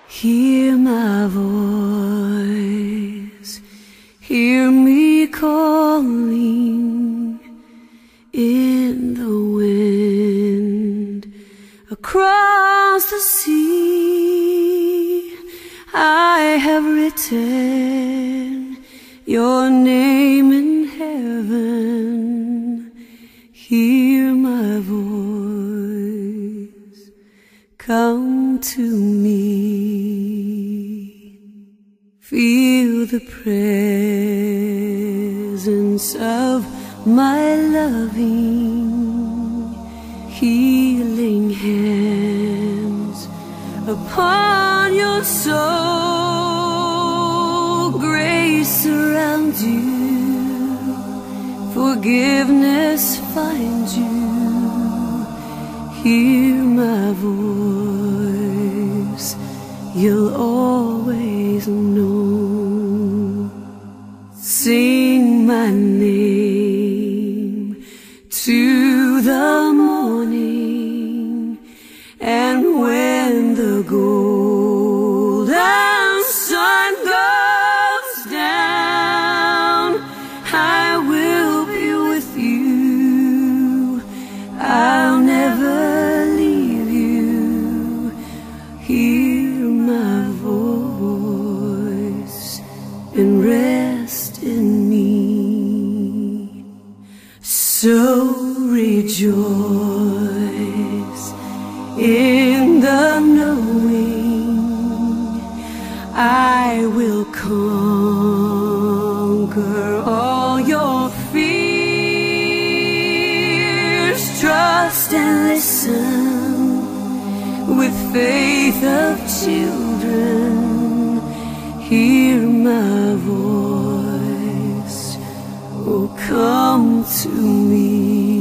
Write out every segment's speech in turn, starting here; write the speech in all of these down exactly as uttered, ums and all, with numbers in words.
Hear my voice, hear me calling in the wind across the sea. I have written your name in heaven. Hear my voice, come to me. Feel the presence of my loving, healing hands upon your soul. Grace surrounds you, forgiveness finds you. Hear my voice, you'll always know. Sing my name to the morning, and when the golden sun goes down, I will be with you. I'll never leave you. Hear my voice and rest in me. So rejoice in the knowing I will conquer all your fears. Trust and listen with faith of children. Hear my voice, oh come to me.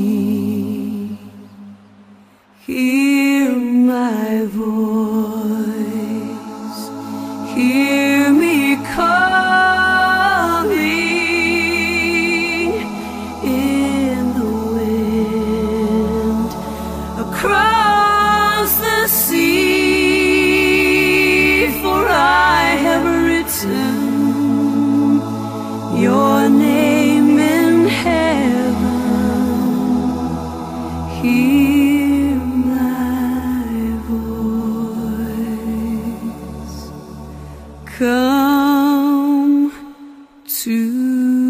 Hear my voice, hear me calling in the wind across the sea. For I have written your name in heaven. Hear my voice, come to